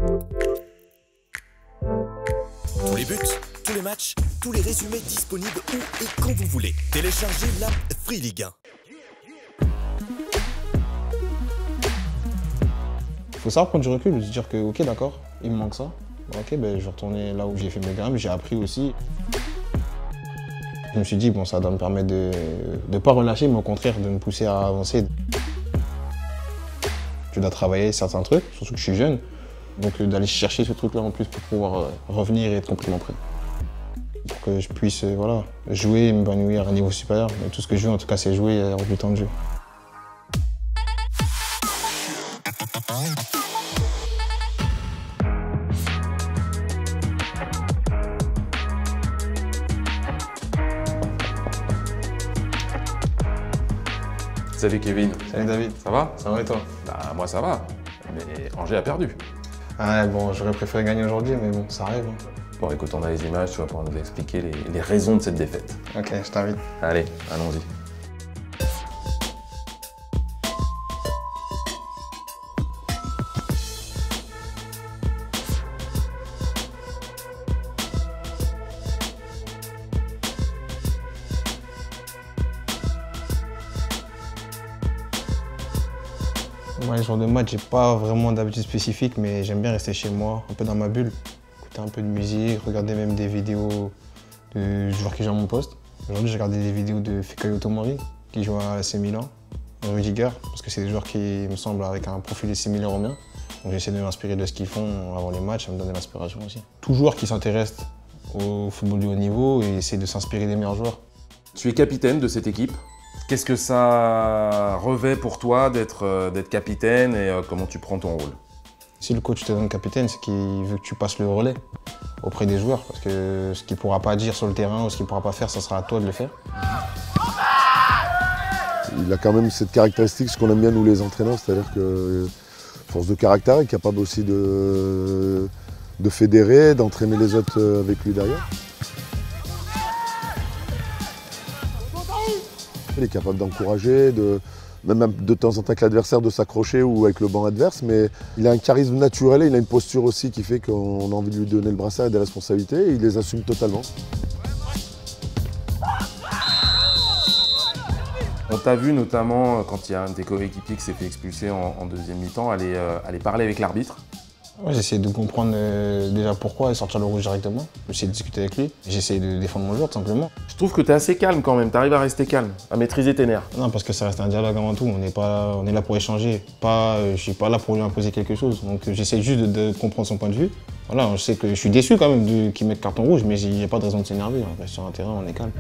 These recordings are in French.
Tous les buts, tous les matchs, tous les résumés disponibles où et quand vous voulez. Téléchargez l'app Free Ligue 1. Faut savoir prendre du recul, se dire que ok d'accord, il me manque ça. Ok, ben, je vais retourner là où j'ai fait mes gammes, j'ai appris aussi. Je me suis dit bon, ça doit me permettre de ne pas relâcher, mais au contraire de me pousser à avancer. Je dois travailler certains trucs, surtout que je suis jeune. Donc d'aller chercher ce truc-là en plus pour pouvoir revenir et être complètement prêt. Pour que je puisse voilà, jouer et m'épanouir à un niveau supérieur. Mais tout ce que je veux en tout cas c'est jouer et avoir du temps de jeu. Salut Kevin. Salut David. Ça va? Ça va et toi? Bah moi ça va, mais Angers a perdu. Ouais bon, j'aurais préféré gagner aujourd'hui, mais bon, ça arrive. Hein. Bon écoute, on a les images, tu vas pouvoir nous expliquer les raisons de cette défaite. Ok, je t'invite. Allez, allons-y. Moi, les jours de match, j'ai pas vraiment d'habitude spécifique, mais j'aime bien rester chez moi, un peu dans ma bulle, écouter un peu de musique, regarder même des vidéos de joueurs qui jouent à mon poste. Aujourd'hui, j'ai regardé des vidéos de Fikayo Tomori, qui joue à l'AC Milan, Rudiger, parce que c'est des joueurs qui me semblent avec un profil similaire au mien. Donc j'essaie de m'inspirer de ce qu'ils font avant les matchs, ça me donne de l'inspiration aussi. Tout joueur qui s'intéresse au football de haut niveau et essaie de s'inspirer des meilleurs joueurs. Tu es capitaine de cette équipe. Qu'est-ce que ça revêt pour toi d'être capitaine et comment tu prends ton rôle? Si le coach te donne capitaine, c'est qu'il veut que tu passes le relais auprès des joueurs, parce que ce qu'il ne pourra pas dire sur le terrain ou ce qu'il ne pourra pas faire, ça sera à toi de le faire. Il a quand même cette caractéristique, ce qu'on aime bien nous les entraîneurs, c'est-à-dire que force de caractère, il est capable aussi de fédérer, d'entraîner les autres avec lui derrière. Il est capable d'encourager, même de temps en temps avec l'adversaire de s'accrocher ou avec le banc adverse, mais il a un charisme naturel et il a une posture aussi qui fait qu'on a envie de lui donner le brassard et des responsabilités et il les assume totalement. On t'a vu notamment quand il y a un de tes coéquipiers qui s'est fait expulser en deuxième mi-temps, aller parler avec l'arbitre. Ouais, j'essaie de comprendre déjà pourquoi et sortir le rouge directement. J'essaie de discuter avec lui. J'essaie de défendre mon joueur tout simplement. Je trouve que tu es assez calme quand même, tu arrives à rester calme, à maîtriser tes nerfs. Non, parce que ça reste un dialogue avant tout. On est là pour échanger. Je suis pas là pour lui imposer quelque chose. Donc j'essaie juste de comprendre son point de vue. Voilà, je sais que je suis déçu quand même qu'il mette carton rouge, mais il n'y a pas de raison de s'énerver. On reste sur un terrain, on est calme.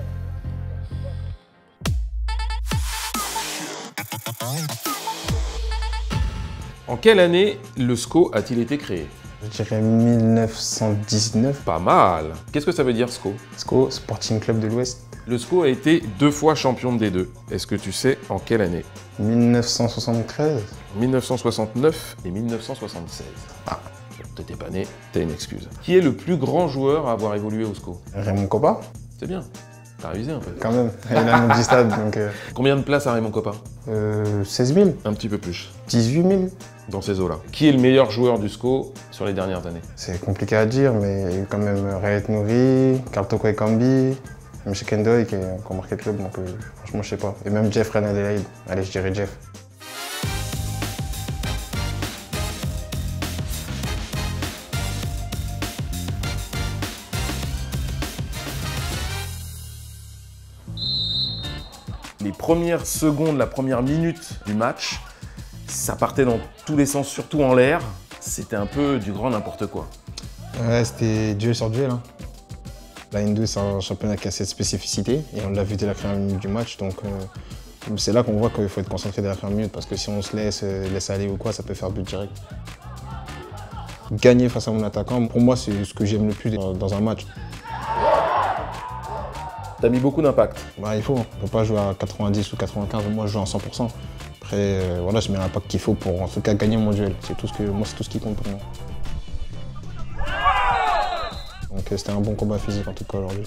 En quelle année le SCO a-t-il été créé? Je dirais 1919. Pas mal. Qu'est-ce que ça veut dire SCO? SCO, Sporting Club de l'Ouest. Le SCO a été 2 fois champion de D2. Est-ce que tu sais en quelle année? 1973. 1969 et 1976. Ah, t'étais pas né, t'as une excuse. Qui est le plus grand joueur à avoir évolué au SCO? Raymond Kopa. C'est bien. T'as révisé un peu. Quand même, il a mon petit stade. Donc, Combien de places à Raymond Kopa? 16 000. Un petit peu plus. 18 000. Dans ces eaux-là. Qui est le meilleur joueur du SCO sur les dernières années? C'est compliqué à dire, mais il y a eu quand même Rayet Nouri, Carl Toko Ekambi, M. Kendoy qui a encore marqué le club, donc franchement je sais pas. Et même Jeff Reine Adelaide. Allez, je dirais Jeff. Les premières secondes, la première minute du match, ça partait dans tous les sens, surtout en l'air. C'était un peu du grand n'importe quoi. Ouais, c'était duel sur duel. Hein. La N2, c'est un championnat qui a cette spécificité et on l'a vu dès la première minute du match. Donc c'est là qu'on voit qu'il faut être concentré dès la première minute parce que si on se laisse aller ou quoi, ça peut faire but direct. Gagner face à mon attaquant, pour moi, c'est ce que j'aime le plus dans un match. T'as mis beaucoup d'impact. Bah, il faut, on ne peut pas jouer à 90 ou 95, moi je joue à 100%. Après, voilà, je mets l'impact qu'il faut pour en tout cas gagner mon duel. C'est tout ce qui compte pour moi. Donc c'était un bon combat physique en tout cas aujourd'hui.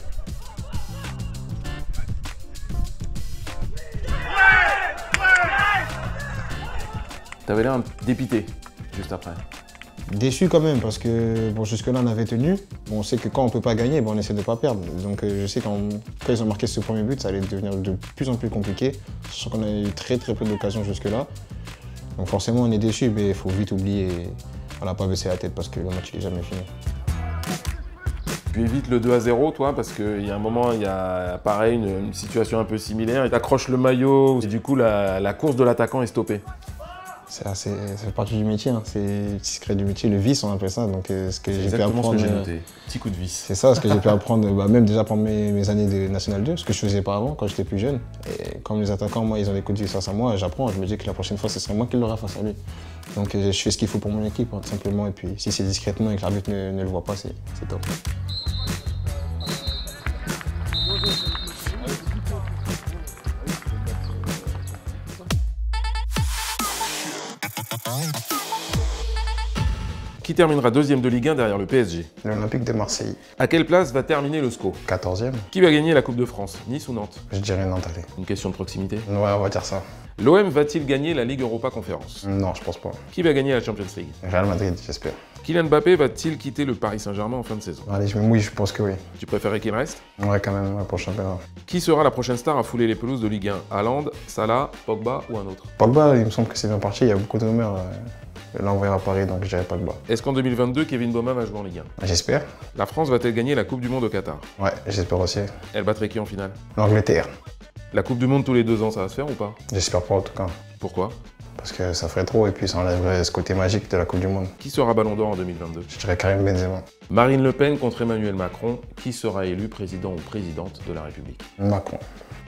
T'avais l'air dépité juste après. Déçu quand même, parce que bon, jusque-là, on avait tenu. Bon, on sait que quand on ne peut pas gagner, bon, on essaie de ne pas perdre. Donc je sais quand ils ont marqué ce premier but, ça allait devenir de plus en plus compliqué. Sachant qu'on a eu très peu d'occasions jusque-là. Donc forcément, on est déçu, mais il faut vite oublier. On n'a pas baissé la tête parce que le match n'est jamais fini. Tu évites le 2-0, toi, parce qu'il y a un moment, il y a pareil, une situation un peu similaire. Tu accroches le maillot et du coup, la course de l'attaquant est stoppée. Ça fait partie du métier, hein. C'est le secret du métier, le vice, on appelle ça. Donc ce que j'ai pu apprendre. Ce que j'ai noté. Petit coup de vis. C'est ça, ce que j'ai pu apprendre, même déjà pendant mes années de National 2, ce que je faisais pas avant quand j'étais plus jeune. Et comme les attaquants, moi, ils ont des coups de vis face à moi, j'apprends, je me dis que la prochaine fois, ce serait moi qui l'aurai face à lui. Donc je fais ce qu'il faut pour mon équipe, hein, tout simplement. Et puis si c'est discrètement et que l'arbitre ne le voit pas, c'est top. Qui terminera deuxième de Ligue 1 derrière le PSG? L'Olympique de Marseille. À quelle place va terminer le SCO? 14e. Qui va gagner la Coupe de France? Nice ou Nantes? Je dirais Nantes, allez. Une question de proximité. Ouais, on va dire ça. L'OM va-t-il gagner la Ligue Europa Conférence? Non, je pense pas. Qui va gagner la Champions League? Real Madrid, j'espère. Kylian Mbappé va-t-il quitter le Paris Saint-Germain en fin de saison? Allez, je me mouille, je pense que oui. Tu préférais qu'il reste? Ouais, quand même, ouais, pour le championnat. Qui sera la prochaine star à fouler les pelouses de Ligue 1? Haaland, Salah, Pogba ou un autre? Pogba, il me semble que c'est bien parti, il y a beaucoup de rumeurs. L'envoyer à Paris, donc je dirais Pogba. Est-ce qu'en 2022, Kevin Baumann va jouer en Ligue 1? J'espère. La France va-t-elle gagner la Coupe du Monde au Qatar? Ouais, j'espère aussi. Elle battrait qui en finale? L'Angleterre. La Coupe du Monde tous les 2 ans, ça va se faire ou pas? J'espère pas en tout cas. Pourquoi? Parce que ça ferait trop et puis ça enlèverait ce côté magique de la Coupe du Monde. Qui sera Ballon d'Or en 2022? Je dirais Karim Benzema. Marine Le Pen contre Emmanuel Macron. Qui sera élu président ou présidente de la République? Macron.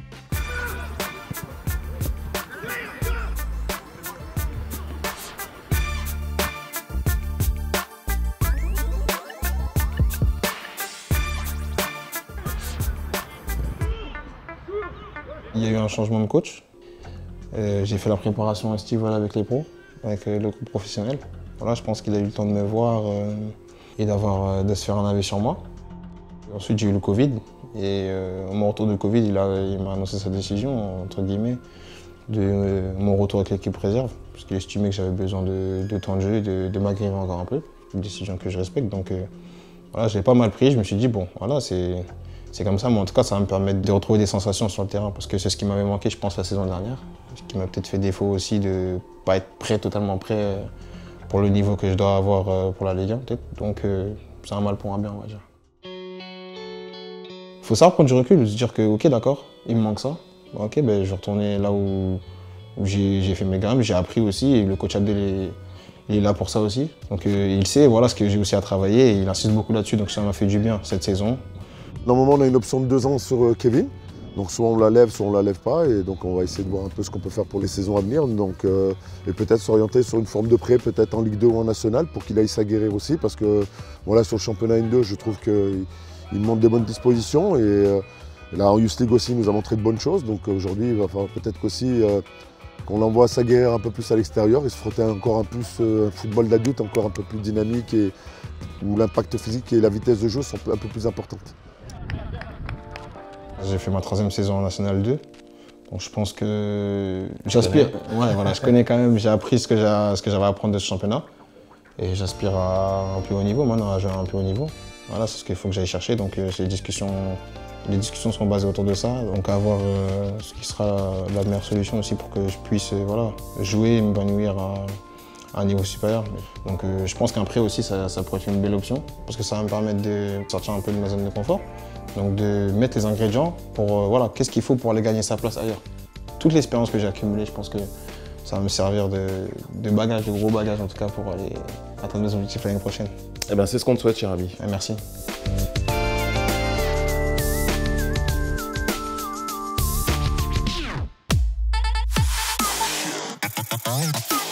Il y a eu un changement de coach. J'ai fait la préparation estivale avec les pros, avec le groupe professionnel. Voilà, je pense qu'il a eu le temps de me voir et de se faire un avis sur moi. Ensuite, j'ai eu le Covid et au mon retour de Covid, il m'a annoncé sa décision, entre guillemets, de mon retour avec l'équipe réserve, parce qu'il estimait que j'avais besoin de temps de jeu, de m'aguerrir encore un peu. Une décision que je respecte, donc voilà, je l'ai pas mal pris. Je me suis dit, bon, voilà, c'est comme ça, mais en tout cas, ça va me permettre de retrouver des sensations sur le terrain, parce que c'est ce qui m'avait manqué, je pense, la saison dernière. Ce qui m'a peut-être fait défaut aussi de ne pas être totalement prêt pour le niveau que je dois avoir pour la Ligue 1, peut-être. Donc, c'est un mal pour un bien, on va dire. Il faut savoir prendre du recul, se dire que, ok, d'accord, il me manque ça. Ok, ben, je vais retourner là où j'ai fait mes gammes, j'ai appris aussi, et le coach Abdel il est là pour ça aussi. Donc, il sait, voilà ce que j'ai aussi à travailler, et il insiste beaucoup là-dessus, donc ça m'a fait du bien cette saison. Normalement, on a une option de 2 ans sur Kevin. Donc soit on la lève, soit on la lève pas. Et donc on va essayer de voir un peu ce qu'on peut faire pour les saisons à venir. Donc, et peut-être s'orienter sur une forme de prêt, peut-être en Ligue 2 ou en National, pour qu'il aille s'aguerrir aussi. Parce que voilà, sur le championnat N2, je trouve qu'il montre des bonnes dispositions. Et là, en Youth League aussi, il nous a montré de bonnes choses. Donc aujourd'hui, il va falloir peut-être qu'aussi qu'on l'envoie s'aguerrir un peu plus à l'extérieur et se frotter encore un peu un football d'adulte encore un peu plus dynamique et où l'impact physique et la vitesse de jeu sont un peu plus importantes. J'ai fait ma 3e saison en National 2, donc je pense que j'aspire. Ouais, voilà, je connais quand même, j'ai appris ce que j'avais à apprendre de ce championnat. Et j'aspire à un plus haut niveau maintenant, à jouer à un plus haut niveau. Voilà, c'est ce qu'il faut que j'aille chercher, donc les discussions seront basées autour de ça, donc à voir ce qui sera la meilleure solution aussi pour que je puisse voilà, jouer et m'épanouir à un niveau supérieur. Donc je pense qu'un prêt aussi, ça pourrait être une belle option, parce que ça va me permettre de sortir un peu de ma zone de confort. Donc de mettre les ingrédients pour, voilà, qu'est-ce qu'il faut pour aller gagner sa place ailleurs. Toute l'expérience que j'ai accumulée, je pense que ça va me servir de bagage, de gros bagage en tout cas, pour aller atteindre mes objectifs l'année prochaine. Eh ben, c'est ce qu'on te souhaite, cher ami. Merci. Bye.